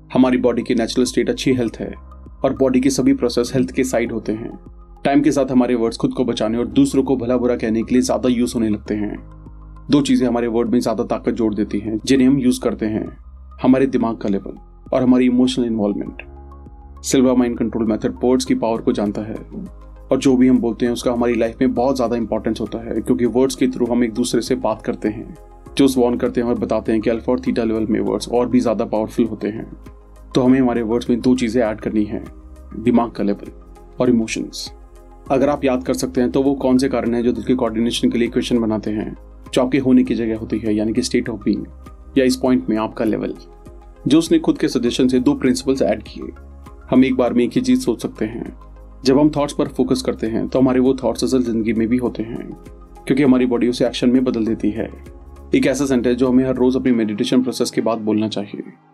हमारी बॉडी की natural state अच्छी हेल्थ है और बॉडी के सभी प्रोसेस हेल्थ के साइड होते हैं। टाइम के साथ हमारे वर्ड्स खुद को बचाने और दूसरों को भला बुरा कहने के लिए ज्यादा यूज होने लगते हैं। दो चीजें हमारे वर्ड में ज्यादा ताकत जोड़ देती हैं जिन्हें हम यूज करते हैं, हमारे दिमाग का लेवल और हमारी emotional involvement. Silva mind control method words की पावर को जानता है और जो भी हम बोलते हैं उसका हमारी लाइफ में बहुत ज्यादा इंपॉर्टेंस होता है, क्योंकि वर्ड्स के थ्रू हम एक दूसरे से बात करते हैं, जो वार्न करते हैं और बताते हैं कि अल्फा और थीटा लेवल में वर्ड्स और भी ज्यादा पावरफुल होते हैं। तो हमें हमारे वर्ड्स में दो चीजें ऐड करनी है, दिमाग का लेवल और इमोशंस। अगर आप याद कर सकते हैं तो वो कौन से कारण हैं जो दिल के कोऑर्डिनेशन के लिए इक्वेशन बनाते हैं, जो आपके होने की जगह होती है, यानी कि स्टेट ऑफ बीइंग, या इस पॉइंट में आपका लेवल। जो उसने खुद के सजेशन से दो प्रिंसिपल्स ऐड किए। हम एक बार में एक ही चीज सोच सकते हैं। जब हम थॉट्स पर फोकस करते हैं तो हमारे वो थॉट्स असल जिंदगी में भी होते हैं, क्योंकि हमारी बॉडी उसे एक्शन में बदल देती है। एक ऐसा सेंटेंस जो हमें हर रोज अपनी मेडिटेशन प्रोसेस के बाद बोलना चाहिए।